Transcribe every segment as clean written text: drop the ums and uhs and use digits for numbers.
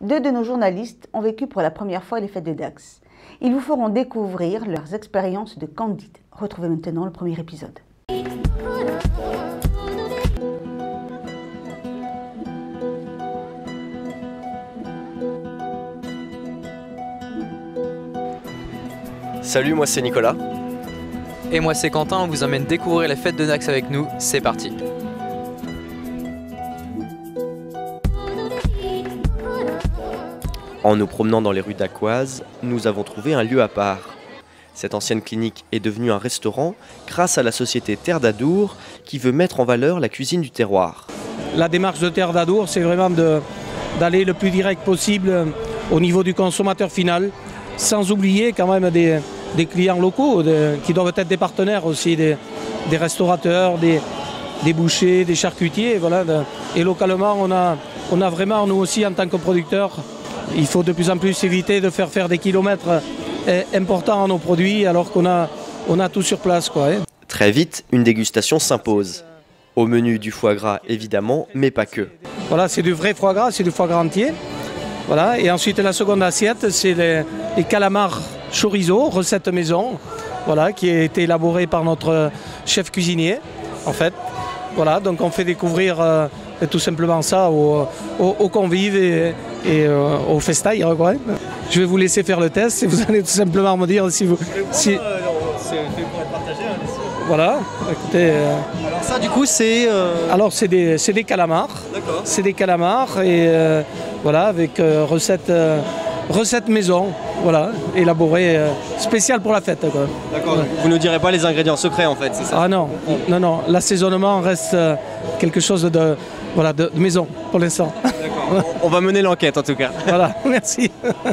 2 de nos journalistes ont vécu pour la première fois les fêtes de Dax. Ils vous feront découvrir leurs expériences de candide. Retrouvez maintenant le premier épisode. Salut, moi c'est Nicolas. Et moi c'est Quentin, on vous emmène découvrir les fêtes de Dax avec nous, c'est parti. En nous promenant dans les rues d'Aquoise, nous avons trouvé un lieu à part. Cette ancienne clinique est devenue un restaurant grâce à la société Terre d'Adour qui veut mettre en valeur la cuisine du terroir. La démarche de Terre d'Adour, c'est vraiment d'aller le plus direct possible au niveau du consommateur final, sans oublier quand même des clients locaux qui doivent être des partenaires aussi, des restaurateurs, des bouchers, des charcutiers. Voilà. Et localement, on a vraiment, nous aussi en tant que producteurs, il faut de plus en plus éviter de faire des kilomètres importants à nos produits alors qu'on a tout sur place, quoi. Très vite, une dégustation s'impose. Au menu du foie gras évidemment, mais pas que. Voilà, c'est du vrai foie gras, c'est du foie gras entier. Voilà. Et ensuite la seconde assiette, c'est les calamars chorizo, recette maison, voilà, qui a été élaborée par notre chef cuisinier, en fait. Voilà, donc on fait découvrir tout simplement ça aux convives et aux festailles, quoi. Je vais vous laisser faire le test et vous allez tout simplement me dire si vous... C'est fait pour être partagé. Voilà, écoutez... Alors ça du coup c'est... Alors c'est des calamars. D'accord. C'est des calamars et voilà, avec recette maison, voilà, élaborée spéciale pour la fête, quoi. D'accord, Ouais. vous ne direz pas les ingrédients secrets en fait, c'est ça? Ah non, non, l'assaisonnement reste quelque chose de maison pour l'instant. D'accord, on va mener l'enquête en tout cas. Voilà, merci.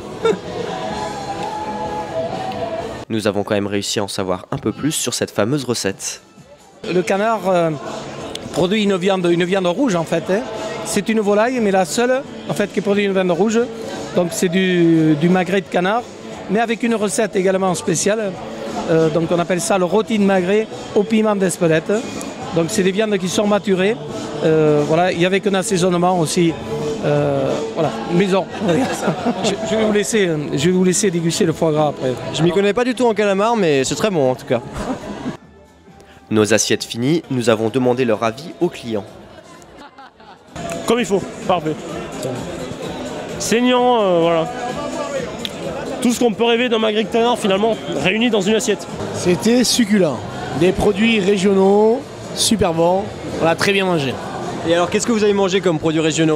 Nous avons quand même réussi à en savoir un peu plus sur cette fameuse recette. Le canard produit une viande rouge en fait. Hein. C'est une volaille, mais la seule en fait qui produit une viande rouge. Donc c'est du magret de canard, mais avec une recette également spéciale. Donc on appelle ça le rôti de magret au piment d'Espelette. Donc c'est des viandes qui sont maturées, voilà, et avec un assaisonnement aussi, voilà, maison. Je vais vous laisser déguster le foie gras après. Je m'y connais pas du tout en calamar mais c'est très bon en tout cas. Nos assiettes finies, nous avons demandé leur avis aux clients. Comme il faut, parfait. Saignant, voilà. Tout ce qu'on peut rêver d'un magret de canard finalement, réuni dans une assiette. C'était succulent. Des produits régionaux, super bons. On a très bien mangé. Et alors qu'est-ce que vous avez mangé comme produits régionaux?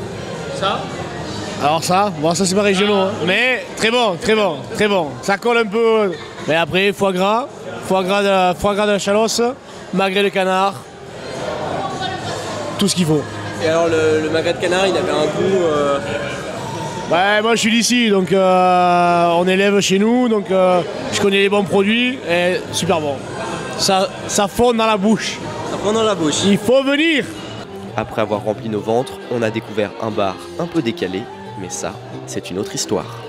Alors ça, bon ça c'est pas régionaux, hein. Mais très bon, très bon, très bon. Ça colle un peu. Mais après, foie gras de la Chalosse, magret de canard, tout ce qu'il faut. Et alors le magret de canard il avait un goût... Ouais, moi je suis d'ici, donc on élève chez nous, donc je connais les bons produits et super bon. Ça fond dans la bouche. Ça prend dans la bouche. Il faut venir. Après avoir rempli nos ventres, on a découvert un bar un peu décalé, mais ça, c'est une autre histoire.